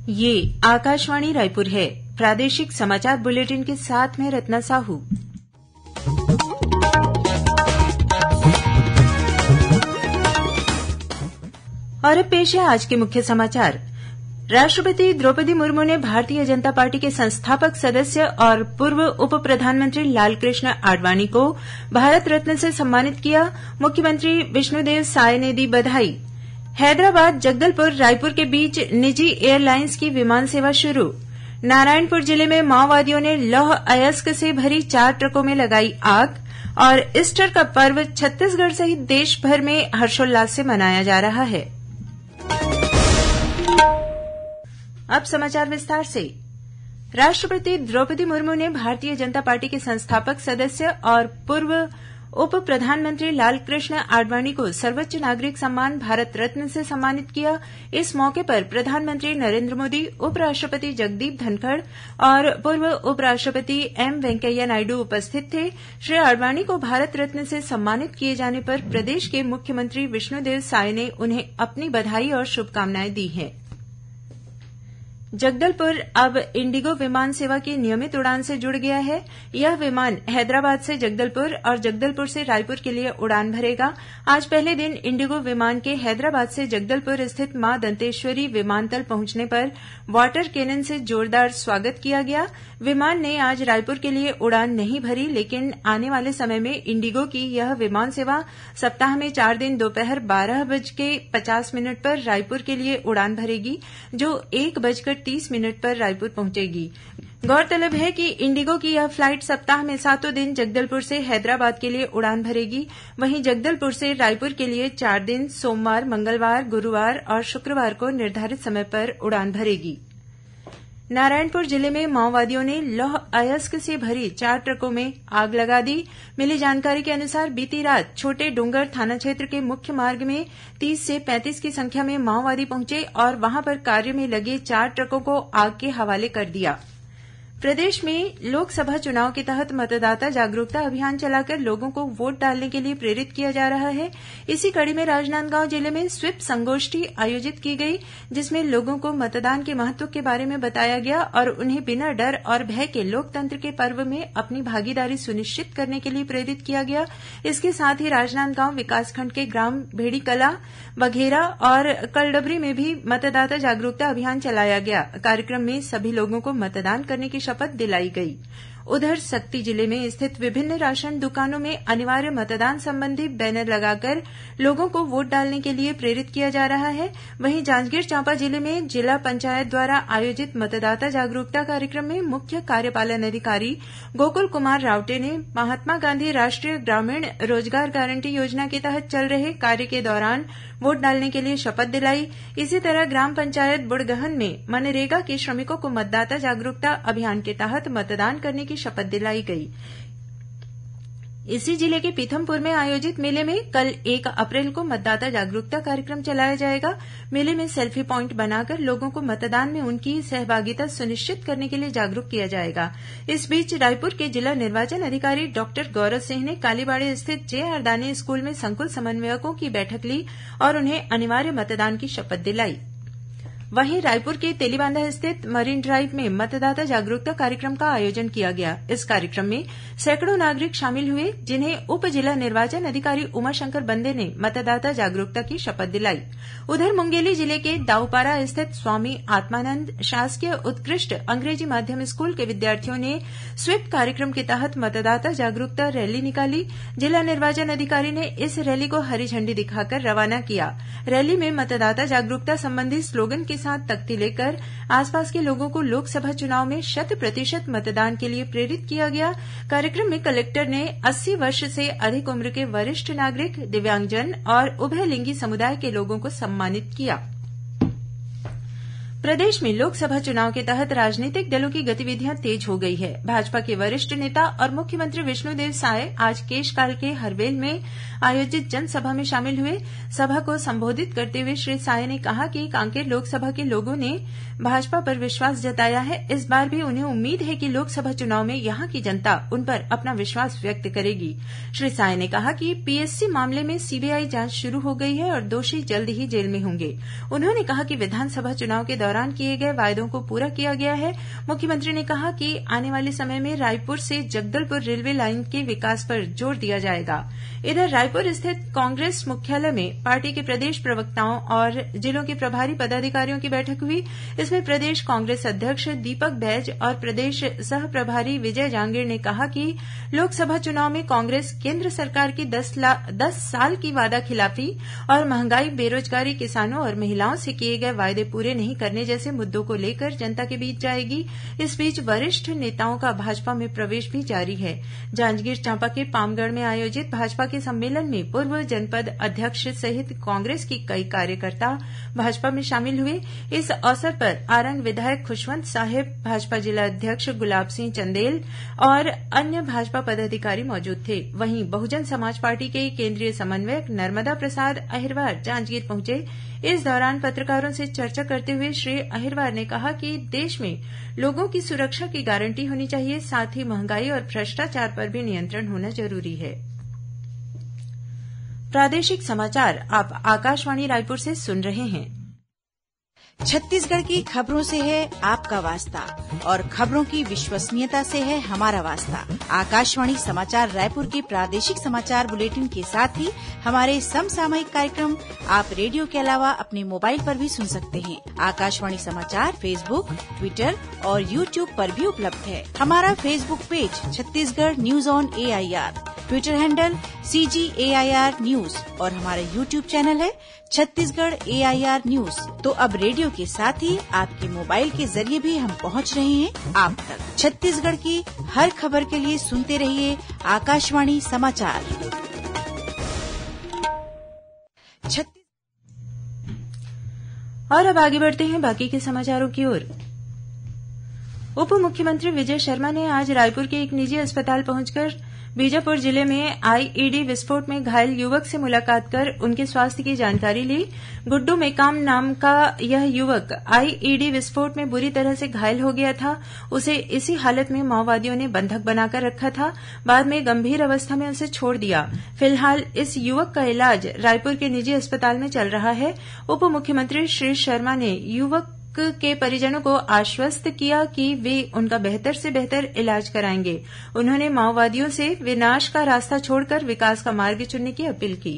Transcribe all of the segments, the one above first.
ये आकाशवाणी रायपुर है। प्रादेशिक समाचार बुलेटिन के साथ में रत्ना साहू। और अब पेश है आज के मुख्य समाचार। राष्ट्रपति द्रौपदी मुर्मू ने भारतीय जनता पार्टी के संस्थापक सदस्य और पूर्व उप प्रधानमंत्री लालकृष्ण आडवाणी को भारत रत्न से सम्मानित किया। मुख्यमंत्री विष्णुदेव साय ने दी बधाई। हैदराबाद जगदलपुर रायपुर के बीच निजी एयरलाइंस की विमान सेवा शुरू। नारायणपुर जिले में माओवादियों ने लौह अयस्क से भरी 4 ट्रकों में लगाई आग। और ईस्टर का पर्व छत्तीसगढ़ सहित देश भर में हर्षोल्लास से मनाया जा रहा है। अब समाचार विस्तार से। राष्ट्रपति द्रौपदी मुर्मू ने भारतीय जनता पार्टी के संस्थापक सदस्य और पूर्व उप प्रधानमंत्री लालकृष्ण आडवाणी को सर्वोच्च नागरिक सम्मान भारत रत्न से सम्मानित किया। इस मौके पर प्रधानमंत्री नरेन्द्र मोदी, उपराष्ट्रपति जगदीप धनखड़ और पूर्व उपराष्ट्रपति एम वेंकैया नायडू उपस्थित थे। श्री आडवाणी को भारत रत्न से सम्मानित किए जाने पर प्रदेश के मुख्यमंत्री विष्णुदेव साय ने उन्हें अपनी बधाई और शुभकामनाएं दी हैं। जगदलपुर अब इंडिगो विमान सेवा की नियमित उड़ान से जुड़ गया है। यह विमान हैदराबाद से जगदलपुर और जगदलपुर से रायपुर के लिए उड़ान भरेगा। आज पहले दिन इंडिगो विमान के हैदराबाद से जगदलपुर स्थित मां दंतेश्वरी विमानतल पहुंचने पर वाटर कैनन से जोरदार स्वागत किया गया। विमान ने आज रायपुर के लिए उड़ान नहीं भरी, लेकिन आने वाले समय में इंडिगो की यह विमान सेवा सप्ताह में 4 दिन दोपहर 12:50 पर रायपुर के लिए उड़ान भरेगी, जो 1:30 पर रायपुर पहुंचेगी। गौरतलब है कि इंडिगो की यह फ्लाइट सप्ताह में 7 दिन जगदलपुर से हैदराबाद के लिए उड़ान भरेगी। वहीं जगदलपुर से रायपुर के लिए 4 दिन सोमवार, मंगलवार, गुरुवार और शुक्रवार को निर्धारित समय पर उड़ान भरेगी। नारायणपुर जिले में माओवादियों ने लौह अयस्क से भरी 4 ट्रकों में आग लगा दी। मिली जानकारी के अनुसार बीती रात छोटे डोंगर थाना क्षेत्र के मुख्य मार्ग में 30 से 35 की संख्या में माओवादी पहुंचे और वहां पर कार्य में लगे 4 ट्रकों को आग के हवाले कर दिया। प्रदेश में लोकसभा चुनाव के तहत मतदाता जागरूकता अभियान चलाकर लोगों को वोट डालने के लिए प्रेरित किया जा रहा है। इसी कड़ी में राजनांदगांव जिले में स्वीप संगोष्ठी आयोजित की गई, जिसमें लोगों को मतदान के महत्व के बारे में बताया गया और उन्हें बिना डर और भय के लोकतंत्र के पर्व में अपनी भागीदारी सुनिश्चित करने के लिए प्रेरित किया गया। इसके साथ ही राजनांदगांव विकासखंड के ग्राम भेड़ीकला, बघेरा और कलडबरी में भी मतदाता जागरूकता अभियान चलाया गया। कार्यक्रम में सभी लोगों को मतदान करने की शपथ दिलाई गई। उधर सक्ती जिले में स्थित विभिन्न राशन दुकानों में अनिवार्य मतदान संबंधी बैनर लगाकर लोगों को वोट डालने के लिए प्रेरित किया जा रहा है। वहीं जांजगीर चांपा जिले में जिला पंचायत द्वारा आयोजित मतदाता जागरूकता कार्यक्रम में मुख्य कार्यपालन अधिकारी गोकुल कुमार रावटे ने महात्मा गांधी राष्ट्रीय ग्रामीण रोजगार गारंटी योजना के तहत चल रहे कार्य के दौरान वोट डालने के लिए शपथ दिलाई। इसी तरह ग्राम पंचायत बुड़गहन में मनरेगा के श्रमिकों को मतदाता जागरूकता अभियान के तहत मतदान करने की शपथ दिलाई गई। इसी जिले के पीथमपुर में आयोजित मेले में कल 1 अप्रैल को मतदाता जागरूकता कार्यक्रम चलाया जाएगा। मेले में सेल्फी पॉइंट बनाकर लोगों को मतदान में उनकी सहभागिता सुनिश्चित करने के लिए जागरूक किया जाएगा। इस बीच रायपुर के जिला निर्वाचन अधिकारी डॉक्टर गौरव सिंह ने कालीबाड़ी स्थित जे.आर. दानी स्कूल में संकुल समन्वयकों की बैठक ली और उन्हें अनिवार्य मतदान की शपथ दिलाई। वहीं रायपुर के तेलीबांधा स्थित मरीन ड्राइव में मतदाता जागरूकता कार्यक्रम का आयोजन किया गया। इस कार्यक्रम में सैकड़ों नागरिक शामिल हुए, जिन्हें उप जिला निर्वाचन अधिकारी उमाशंकर बंदे ने मतदाता जागरूकता की शपथ दिलाई। उधर मुंगेली जिले के दाऊपारा स्थित स्वामी आत्मानंद शासकीय उत्कृष्ट अंग्रेजी माध्यम स्कूल के विद्यार्थियों ने स्वीप कार्यक्रम के तहत मतदाता जागरूकता रैली निकाली। जिला निर्वाचन अधिकारी ने इस रैली को हरी झंडी दिखाकर रवाना किया। रैली में मतदाता जागरूकता संबंधी स्लोगन के साथ तख्ती लेकर आसपास के लोगों को लोकसभा चुनाव में 100% मतदान के लिए प्रेरित किया गया। कार्यक्रम में कलेक्टर ने 80 वर्ष से अधिक उम्र के वरिष्ठ नागरिक, दिव्यांगजन और उभयलिंगी समुदाय के लोगों को सम्मानित किया। प्रदेश में लोकसभा चुनाव के तहत राजनीतिक दलों की गतिविधियां तेज हो गई है। भाजपा के वरिष्ठ नेता और मुख्यमंत्री विष्णुदेव साय आज केशकाल के हरवेल में आयोजित जनसभा में शामिल हुए। सभा को संबोधित करते हुए श्री साय ने कहा कि कांकेर लोकसभा के लोगों ने भाजपा पर विश्वास जताया है। इस बार भी उन्हें उम्मीद है कि लोकसभा चुनाव में यहां की जनता उन पर अपना विश्वास व्यक्त करेगी। श्री साय ने कहा कि पीएससी मामले में सीबीआई जांच शुरू हो गई है और दोषी जल्द ही जेल में होंगे। उन्होंने कहा कि विधानसभा चुनाव के दौरान किए गए वायदों को पूरा किया गया है। मुख्यमंत्री ने कहा कि आने वाले समय में रायपुर से जगदलपुर रेलवे लाइन के विकास पर जोर दिया जाएगा। इधर रायपुर स्थित कांग्रेस मुख्यालय में पार्टी के प्रदेश प्रवक्ताओं और जिलों के प्रभारी पदाधिकारियों की बैठक हुई। इसमें प्रदेश कांग्रेस अध्यक्ष दीपक बैज और प्रदेश सह प्रभारी विजय जांगीर ने कहा कि लोकसभा चुनाव में कांग्रेस केंद्र सरकार की 10 साल की वादाखिलाफी और महंगाई, बेरोजगारी, किसानों और महिलाओं से किए गए वायदे पूरे नहीं करने जैसे मुद्दों को लेकर जनता के बीच जाएगी। इस बीच वरिष्ठ नेताओं का भाजपा में प्रवेश भी जारी है। जांजगीर चांपा के पामगढ़ में आयोजित भाजपा के सम्मेलन में पूर्व जनपद अध्यक्ष सहित कांग्रेस की कई कार्यकर्ता भाजपा में शामिल हुए। इस अवसर पर आरंग विधायक खुशवंत साहिब, भाजपा जिला अध्यक्ष गुलाब सिंह चंदेल और अन्य भाजपा पदाधिकारी मौजूद थे। वहीं बहुजन समाज पार्टी के केंद्रीय समन्वयक नर्मदा प्रसाद अहिरवार जांजगीर पहुंचे। इस दौरान पत्रकारों से चर्चा करते हुए श्री अहिरवार ने कहा कि देश में लोगों की सुरक्षा की गारंटी होनी चाहिए, साथ ही महंगाई और भ्रष्टाचार पर भी नियंत्रण होना जरूरी है। प्रादेशिक समाचार आप आकाशवाणी रायपुर से सुन रहे हैं। छत्तीसगढ़ की खबरों से है आपका वास्ता और खबरों की विश्वसनीयता से है हमारा वास्ता। आकाशवाणी समाचार रायपुर के प्रादेशिक समाचार बुलेटिन के साथ ही हमारे समसामयिक कार्यक्रम आप रेडियो के अलावा अपने मोबाइल पर भी सुन सकते हैं। आकाशवाणी समाचार फेसबुक, ट्विटर और यूट्यूब पर भी उपलब्ध है। हमारा Facebook page Chhattisgarh news on AIR, Twitter handle CGAIR news और हमारा यूट्यूब चैनल है छत्तीसगढ़ AIR न्यूज। तो अब रेडियो के साथ ही आपके मोबाइल के जरिए भी हम पहुंच रहे हैं आप तक। छत्तीसगढ़ की हर खबर के लिए सुनते रहिए आकाशवाणी समाचार। और अब आगे बढ़ते हैं बाकी के समाचारों की ओर। उप मुख्यमंत्री विजय शर्मा ने आज रायपुर के एक निजी अस्पताल पहुंचकर बीजापुर जिले में IED विस्फोट में घायल युवक से मुलाकात कर उनके स्वास्थ्य की जानकारी ली। गुड्डू मेकाम नाम का यह युवक IED विस्फोट में बुरी तरह से घायल हो गया था। उसे इसी हालत में माओवादियों ने बंधक बनाकर रखा था। बाद में गंभीर अवस्था में उसे छोड़ दिया। फिलहाल इस युवक का इलाज रायपुर के निजी अस्पताल में चल रहा है। उप मुख्यमंत्री श्री शर्मा ने युवक के परिजनों को आश्वस्त किया कि वे उनका बेहतर से बेहतर इलाज कराएंगे। उन्होंने माओवादियों से विनाश का रास्ता छोड़कर विकास का मार्ग चुनने की अपील की।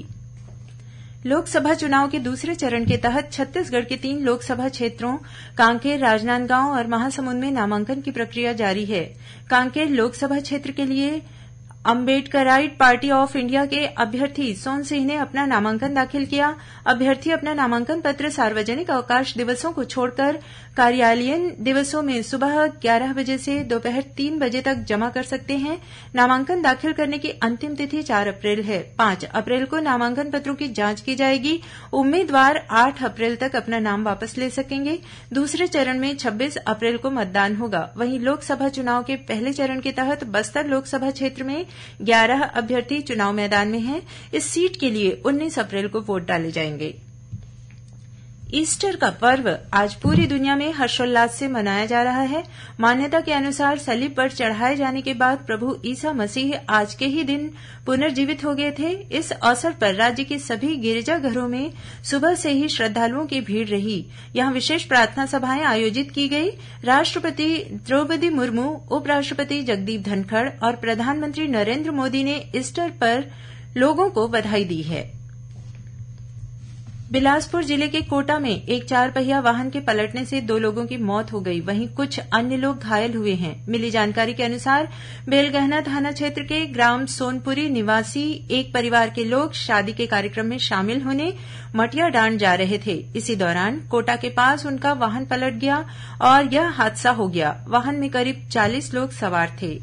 लोकसभा चुनाव के दूसरे चरण के तहत छत्तीसगढ़ के 3 लोकसभा क्षेत्रों कांकेर, राजनांदगांव और महासमुंद में नामांकन की प्रक्रिया जारी है। कांकेर लोकसभा क्षेत्र के लिए अम्बेडकराइट पार्टी ऑफ इंडिया के अभ्यर्थी सोन सिंह ने अपना नामांकन दाखिल किया। अभ्यर्थी अपना नामांकन पत्र सार्वजनिक अवकाश दिवसों को छोड़कर कार्यालयीन दिवसों में सुबह 11 बजे से दोपहर 3 बजे तक जमा कर सकते हैं। नामांकन दाखिल करने की अंतिम तिथि 4 अप्रैल है। 5 अप्रैल को नामांकन पत्रों की जांच की जाएगी। उम्मीदवार 8 अप्रैल तक अपना नाम वापस ले सकेंगे। दूसरे चरण में 26 अप्रैल को मतदान होगा। वहीं लोकसभा चुनाव के पहले चरण के तहत बस्तर लोकसभा क्षेत्र में 11 अभ्यर्थी चुनाव मैदान में हैं। इस सीट के लिए 19 अप्रैल को वोट डाले जाएंगे। ईस्टर का पर्व आज पूरी दुनिया में हर्षोल्लास से मनाया जा रहा है। मान्यता के अनुसार सलीब पर चढ़ाए जाने के बाद प्रभु ईसा मसीह आज के ही दिन पुनर्जीवित हो गए थे। इस अवसर पर राज्य के सभी गिरजाघरों में सुबह से ही श्रद्धालुओं की भीड़ रही। यहां विशेष प्रार्थना सभाएं आयोजित की गई। राष्ट्रपति द्रौपदी मुर्मू, उपराष्ट्रपति जगदीप धनखड़ और प्रधानमंत्री नरेंद्र मोदी ने ईस्टर पर लोगों को बधाई दी है। बिलासपुर जिले के कोटा में एक 4 पहिया वाहन के पलटने से 2 लोगों की मौत हो गई। वहीं कुछ अन्य लोग घायल हुए हैं। मिली जानकारी के अनुसार बेलगहना थाना क्षेत्र के ग्राम सोनपुरी निवासी एक परिवार के लोग शादी के कार्यक्रम में शामिल होने मटियाडांड जा रहे थे। इसी दौरान कोटा के पास उनका वाहन पलट गया और यह हादसा हो गया। वाहन में करीब 40 लोग सवार थे।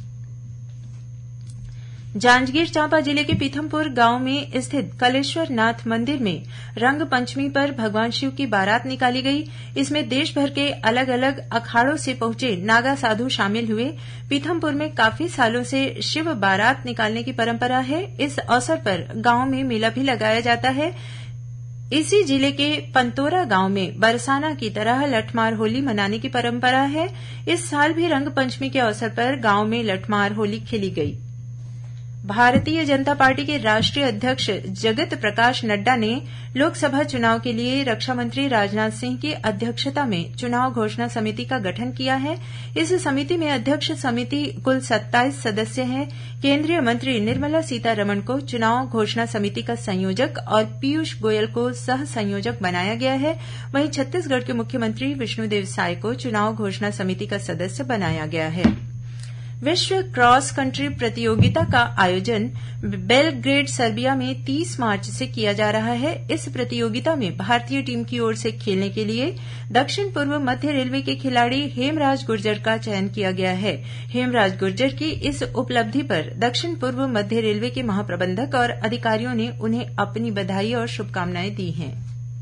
जांजगीर चांपा जिले के पीथमपुर गांव में स्थित कलेश्वर नाथ मंदिर में रंग पंचमी पर भगवान शिव की बारात निकाली गई। इसमें देश भर के अलग अलग अखाड़ों से पहुंचे नागा साधु शामिल हुए। पीथमपुर में काफी सालों से शिव बारात निकालने की परंपरा है। इस अवसर पर गांव में मेला भी लगाया जाता है। इसी जिले के पंतोरा गांव में बरसाना की तरह लठमार होली मनाने की परंपरा है। इस साल भी रंग पंचमी के अवसर पर गांव में लठमार होली खेली गई। भारतीय जनता पार्टी के राष्ट्रीय अध्यक्ष जगत प्रकाश नड्डा ने लोकसभा चुनाव के लिए रक्षा मंत्री राजनाथ सिंह की अध्यक्षता में चुनाव घोषणा समिति का गठन किया है। इस समिति में अध्यक्ष समिति कुल 27 सदस्य हैं। केंद्रीय मंत्री निर्मला सीतारमण को चुनाव घोषणा समिति का संयोजक और पीयूष गोयल को सह संयोजक बनाया गया है। वहीं छत्तीसगढ़ के मुख्यमंत्री विष्णुदेव साय को चुनाव घोषणा समिति का सदस्य बनाया गया है। विश्व क्रॉस कंट्री प्रतियोगिता का आयोजन बेलग्रेड सर्बिया में 30 मार्च से किया जा रहा है। इस प्रतियोगिता में भारतीय टीम की ओर से खेलने के लिए दक्षिण पूर्व मध्य रेलवे के खिलाड़ी हेमराज गुर्जर का चयन किया गया है। हेमराज गुर्जर की इस उपलब्धि पर दक्षिण पूर्व मध्य रेलवे के महाप्रबंधक और अधिकारियों ने उन्हें अपनी बधाई और शुभकामनाएं दी हैं।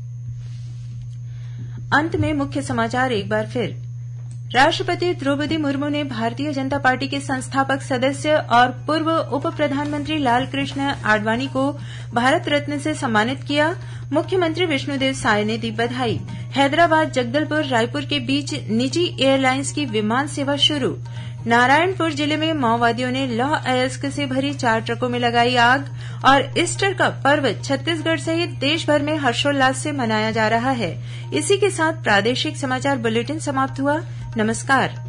अंत में मुख्य समाचार एक बार फिर। राष्ट्रपति द्रौपदी मुर्मू ने भारतीय जनता पार्टी के संस्थापक सदस्य और पूर्व उप प्रधानमंत्री लालकृष्ण आडवाणी को भारत रत्न से सम्मानित किया। मुख्यमंत्री विष्णुदेव साय ने दी बधाई। हैदराबाद जगदलपुर रायपुर के बीच निजी एयरलाइंस की विमान सेवा शुरू। नारायणपुर जिले में माओवादियों ने लौह अयस्क से भरी 4 ट्रकों में लगाई आग। और ईस्टर का पर्व छत्तीसगढ़ सहित देश भर में हर्षोल्लास से मनाया जा रहा है। इसी के साथ प्रादेशिक समाचार बुलेटिन समाप्त हुआ। नमस्कार।